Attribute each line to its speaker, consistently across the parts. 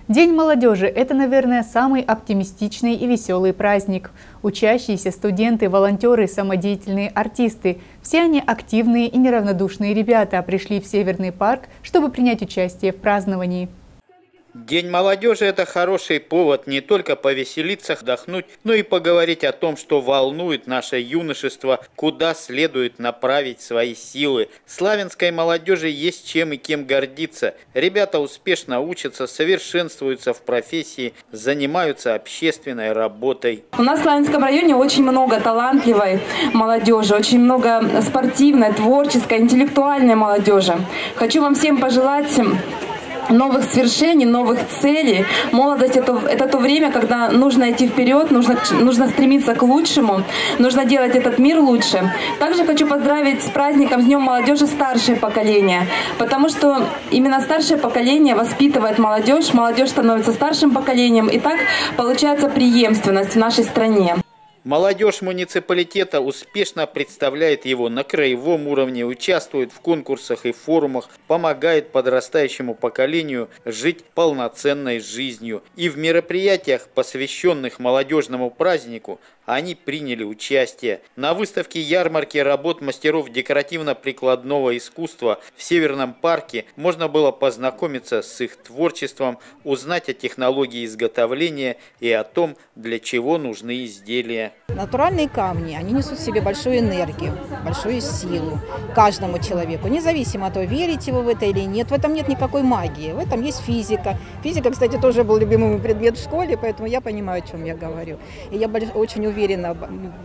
Speaker 1: День молодежи – это, наверное, самый оптимистичный и веселый праздник. Учащиеся, студенты, волонтеры, самодеятельные артисты – все они активные и неравнодушные ребята пришли в Северный парк, чтобы принять участие в праздновании.
Speaker 2: День молодежи – это хороший повод не только повеселиться, отдохнуть, но и поговорить о том, что волнует наше юношество, куда следует направить свои силы. Славянской молодежи есть чем и кем гордиться. Ребята успешно учатся, совершенствуются в профессии, занимаются общественной работой.
Speaker 3: У нас в Славянском районе очень много талантливой молодежи, очень много спортивной, творческой, интеллектуальной молодежи. Хочу вам всем пожелать новых свершений, новых целей. Молодость – это то время, когда нужно идти вперед, нужно стремиться к лучшему, нужно делать этот мир лучше. Также хочу поздравить с праздником, с Днем молодежи старшее поколение, потому что именно старшее поколение воспитывает молодежь, молодежь становится старшим поколением, и так получается преемственность в нашей стране.
Speaker 2: Молодежь муниципалитета успешно представляет его на краевом уровне, участвует в конкурсах и форумах, помогает подрастающему поколению жить полноценной жизнью. И в мероприятиях, посвященных молодежному празднику, они приняли участие. На выставке ярмарки работ мастеров декоративно-прикладного искусства в Северном парке можно было познакомиться с их творчеством, узнать о технологии изготовления и о том, для чего нужны изделия.
Speaker 4: Натуральные камни, они несут в себе большую энергию, большую силу каждому человеку, независимо от того, верите вы в это или нет. В этом нет никакой магии, в этом есть физика. Физика, кстати, тоже был любимый предмет в школе, поэтому я понимаю, о чем я говорю. И я очень уверена,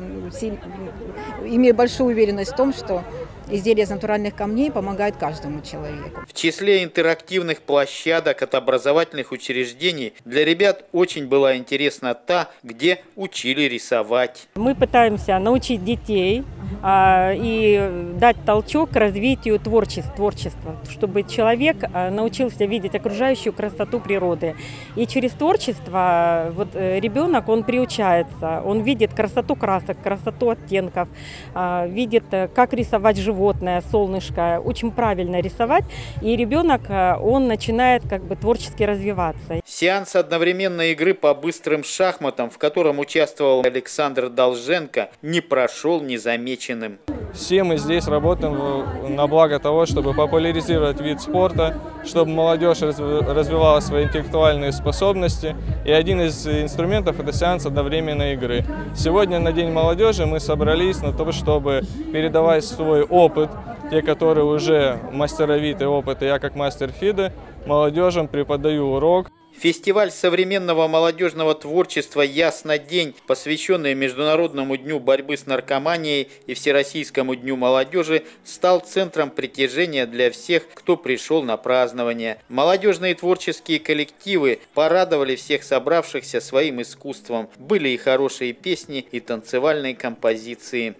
Speaker 4: имею большую уверенность в том, что изделия из натуральных камней помогают каждому человеку.
Speaker 2: В числе интерактивных площадок от образовательных учреждений для ребят очень была интересна та, где учили рисовать.
Speaker 5: Мы пытаемся научить детей и дать толчок к развитию творчества, чтобы человек научился видеть окружающую красоту природы. И через творчество ребенок, он приучается, он видит красоту красок, красоту оттенков, видит, как рисовать животное, солнышко, очень правильно рисовать, и ребенок, он начинает творчески развиваться.
Speaker 2: Сеанс одновременной игры по быстрым шахматам, в котором участвовал Александр Долженко, не прошел незамеченным.
Speaker 6: Все мы здесь работаем на благо того, чтобы популяризировать вид спорта, чтобы молодежь развивала свои интеллектуальные способности. И один из инструментов – это сеанс одновременной игры. Сегодня на День молодежи мы собрались на то, чтобы передавать свой опыт, те, которые уже мастеровитый опыт, и я как мастер ФИДы, молодежям преподаю урок.
Speaker 2: Фестиваль современного молодежного творчества «Ясно день», посвященный Международному дню борьбы с наркоманией и Всероссийскому дню молодежи, стал центром притяжения для всех, кто пришел на празднование. Молодежные творческие коллективы порадовали всех собравшихся своим искусством. Были и хорошие песни, и танцевальные композиции.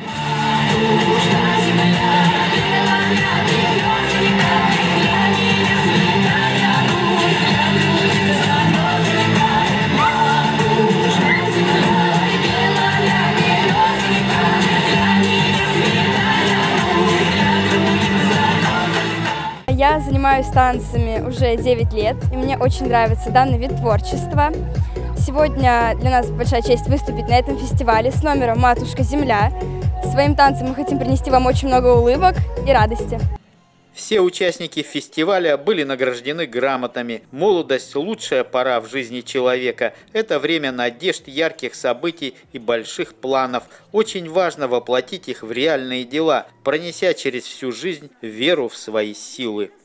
Speaker 7: Я занимаюсь танцами уже 9 лет, и мне очень нравится данный вид творчества. Сегодня для нас большая честь выступить на этом фестивале с номером «Матушка-Земля». Своим танцем мы хотим принести вам очень много улыбок и радости.
Speaker 2: Все участники фестиваля были награждены грамотами. Молодость – лучшая пора в жизни человека. Это время надежд, ярких событий и больших планов. Очень важно воплотить их в реальные дела, пронеся через всю жизнь веру в свои силы.